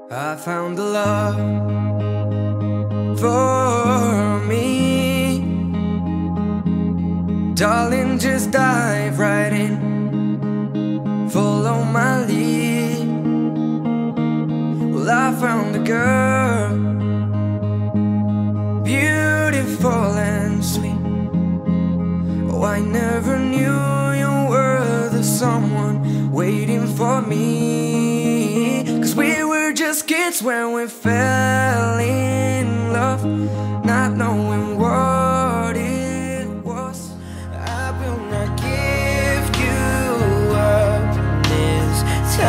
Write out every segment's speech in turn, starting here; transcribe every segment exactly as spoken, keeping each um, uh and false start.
I found the love for me. Darling, just dive right in, follow my lead. Well, I found a girl, beautiful and sweet. Oh, I never knew you were the someone waiting for me. Cause we were just kids when we fell in love, not knowing what it was. I will not give you up this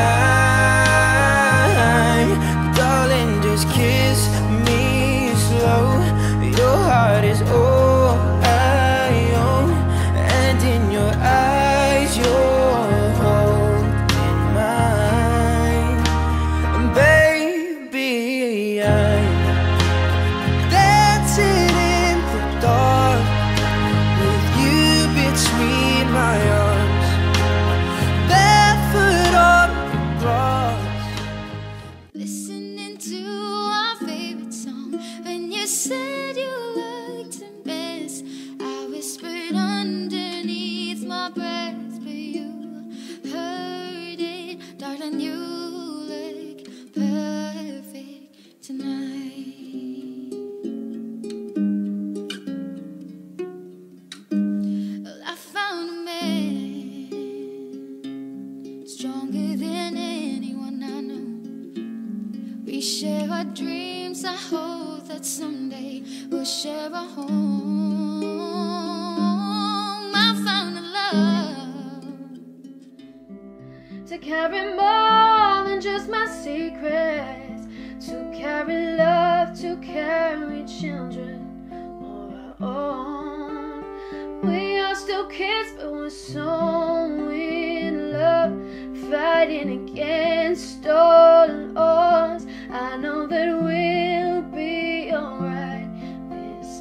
time, darling, just kiss me slow. Your heart is all I own, and in your eyes you're holding mine. Baby, I'm dancing in the dark with you between my arms, barefoot on the grass, listening to our favorite song. When you said you liked to miss, I whispered underneath my breath, but you heard it. Darling, you look perfect tonight. Well, I found a man stronger than anyone I know. We share our dreams, I hope that someday we'll share a home. I found a love to carry more than just my secrets, to carry love, to carry children of our own. We are still kids, but we're so in love, fighting against all odds. I know that we'll be alright this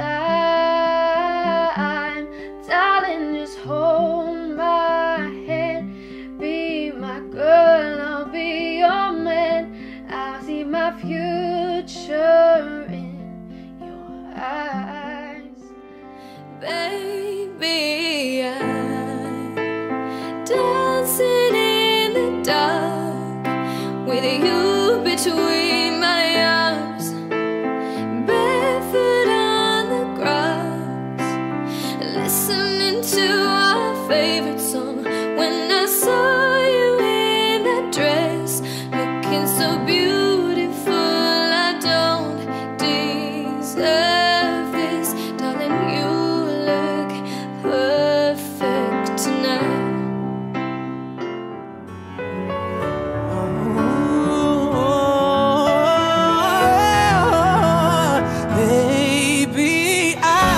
time. Darling, just hold my hand, be my girl, I'll be your man. I see my future in your eyes. Baby, I'm dancing in the dark with you between my arms, barefoot on the grass, listening to our favorite song. When I saw you in that dress, looking so beautiful, I don't deserve this. Darling, you look perfect tonight. Baby,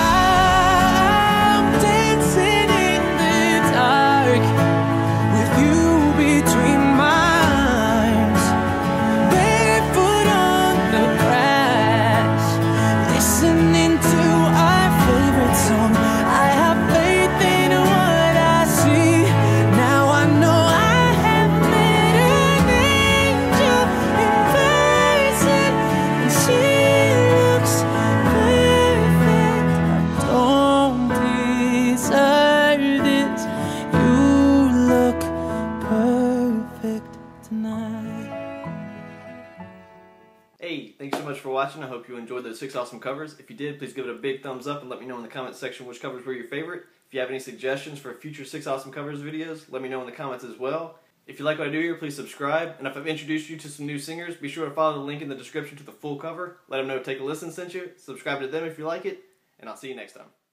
I'm dancing in the dark with you between my arms, barefoot on the grass, listening to our favorite song. I have faith in what I see. Now I know I have met an angel in person, and she looks perfect. I don't deserve this. You look perfect tonight. Hey, thanks so much for watching. I hope you enjoyed those six awesome covers. If you did, please give it a big thumbs up and let me know in the comment section which covers were your favorite. If you have any suggestions for future six awesome covers videos, let me know in the comments as well. If you like what I do here, please subscribe. And if I've introduced you to some new singers, be sure to follow the link in the description to the full cover. Let them know Take a Listen sent you. Subscribe to them if you like it. And I'll see you next time.